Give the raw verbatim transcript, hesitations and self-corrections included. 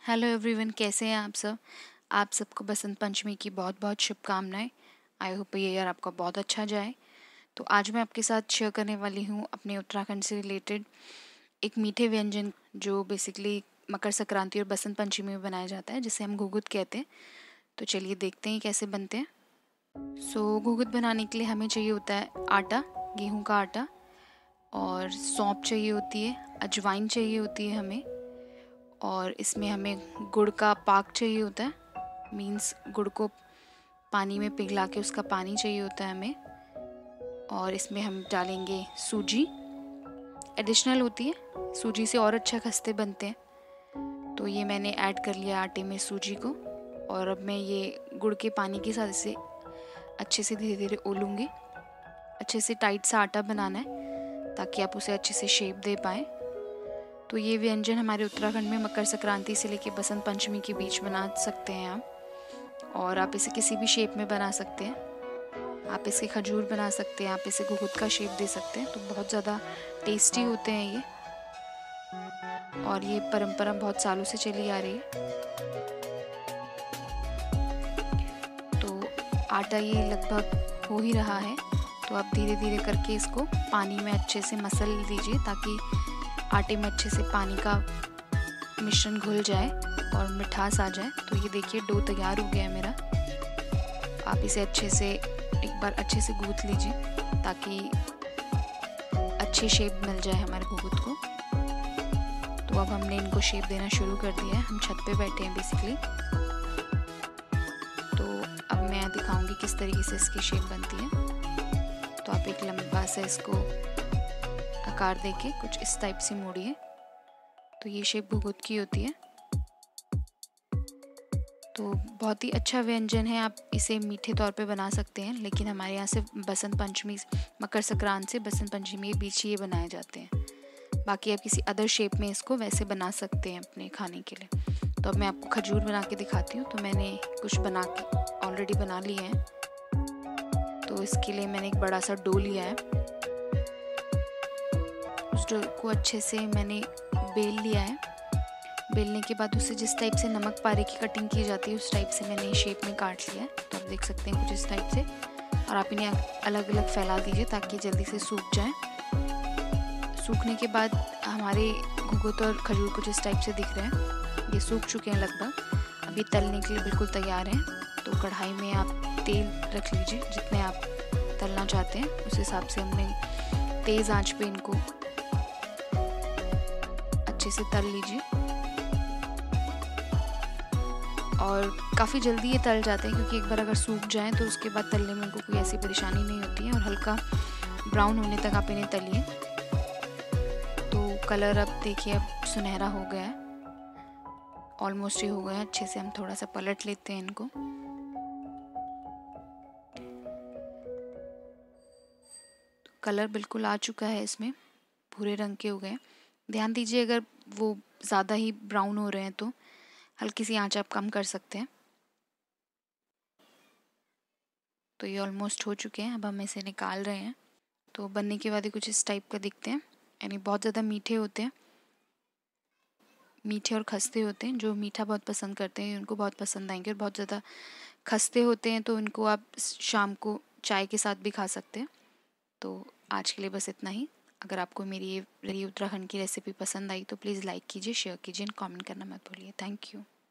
Hello everyone, कैसे हैं आप सब। आप सबको बसंत पंचमी की बहुत बहुत शुभकामनाएं। आई होप ये ईयर आपका बहुत अच्छा जाए। तो आज मैं आपके साथ शेयर करने वाली हूँ अपने उत्तराखंड से रिलेटेड एक मीठे व्यंजन जो बेसिकली मकर संक्रांति और बसंत पंचमी में बनाया जाता है, जिसे हम घुघुत कहते हैं। तो चलिए देखते हैं कैसे बनते हैं। सो घुघुत बनाने के लिए हमें चाहिए होता है आटा, गेहूँ का आटा, और सौंफ चाहिए होती है, अजवाइन चाहिए होती है हमें, और इसमें हमें गुड़ का पाक चाहिए होता है। मीन्स गुड़ को पानी में पिघला के उसका पानी चाहिए होता है हमें। और इसमें हम डालेंगे सूजी, एडिशनल होती है, सूजी से और अच्छा खस्ते बनते हैं। तो ये मैंने ऐड कर लिया आटे में सूजी को, और अब मैं ये गुड़ के पानी के साथ इसे अच्छे से धीरे धीरे ओलूँगी। अच्छे से टाइट सा आटा बनाना है ताकि आप उसे अच्छे से शेप दे पाएँ। तो ये व्यंजन हमारे उत्तराखंड में मकर संक्रांति से लेकर बसंत पंचमी के बीच बना सकते हैं आप, और आप इसे किसी भी शेप में बना सकते हैं। आप इसे खजूर बना सकते हैं, आप इसे घुघुत का शेप दे सकते हैं। तो बहुत ज़्यादा टेस्टी होते हैं ये, और ये परंपरा बहुत सालों से चली आ रही है। तो आटा ये लगभग हो ही रहा है, तो आप धीरे धीरे करके इसको पानी में अच्छे से मसल दीजिए ताकि आटे में अच्छे से पानी का मिश्रण घुल जाए और मिठास आ जाए। तो ये देखिए डो तैयार हो गया है मेरा। आप इसे अच्छे से एक बार अच्छे से गूंथ लीजिए ताकि अच्छी शेप मिल जाए हमारे घुघुत को। तो अब हमने इनको शेप देना शुरू कर दिया है। हम छत पे बैठे हैं बेसिकली। तो अब मैं दिखाऊंगी किस तरीके से इसकी शेप बनती है। तो आप एक लंबा सा इसको आकार देके कुछ इस टाइप से मोड़िए। तो ये शेप घुघुत की होती है। तो बहुत ही अच्छा व्यंजन है, आप इसे मीठे तौर पे बना सकते हैं, लेकिन हमारे यहाँ से बसंत पंचमी, मकर संक्रांति से बसंत पंचमी के बीच ये बनाए जाते हैं। बाकी आप किसी अदर शेप में इसको वैसे बना सकते हैं अपने खाने के लिए। तो अब मैं आपको खजूर बना के दिखाती हूँ। तो मैंने कुछ बना के ऑलरेडी बना लिए हैं। तो इसके लिए मैंने एक बड़ा सा डो लिया है। उस डो को अच्छे से मैंने बेल लिया है। बेलने के बाद उसे जिस टाइप से नमक पारे की कटिंग की जाती है उस टाइप से मैंने शेप में काट लिया है। तो आप देख सकते हैं कुछ इस टाइप से। और आप इन्हें अलग अलग फैला दीजिए ताकि जल्दी से सूख जाए। सूखने के बाद हमारे घुघुत और खजूर कुछ इस टाइप से दिख रहे हैं। ये सूख चुके हैं लगभग। अब ये तलने के लिए बिल्कुल तैयार हैं। तो कढ़ाई में आप तेल रख लीजिए, जितने आप तलना चाहते हैं उस हिसाब से हमने तेज़ आंच पे इनको अच्छे से तल लीजिए। और काफ़ी जल्दी ये तल जाते हैं, क्योंकि एक बार अगर सूख जाएं तो उसके बाद तलने में उनको कोई ऐसी परेशानी नहीं होती है। और हल्का ब्राउन होने तक आप इन्हें तलिए। तो कलर अब देखिए अब सुनहरा हो गया है, ऑलमोस्ट ही हो गया है। अच्छे से हम थोड़ा सा पलट लेते हैं इनको। तो कलर बिल्कुल आ चुका है, इसमें भूरे रंग के हो गए। ध्यान दीजिए अगर वो ज़्यादा ही ब्राउन हो रहे हैं तो हल्की सी आंच आप कम कर सकते हैं। तो ये ऑलमोस्ट हो चुके हैं। अब हम इसे निकाल रहे हैं। तो बनने के बाद ही कुछ इस टाइप का दिखते हैं। यानी बहुत ज़्यादा मीठे होते हैं, मीठे और खस्ते होते हैं। जो मीठा बहुत पसंद करते हैं उनको बहुत पसंद आएंगे। और बहुत ज़्यादा खस्ते होते हैं तो इनको आप शाम को चाय के साथ भी खा सकते हैं। तो आज के लिए बस इतना ही। अगर आपको मेरी ये उत्तराखंड की रेसिपी पसंद आई तो प्लीज़ लाइक कीजिए, शेयर कीजिए, कमेंट करना मत भूलिए। Thank you.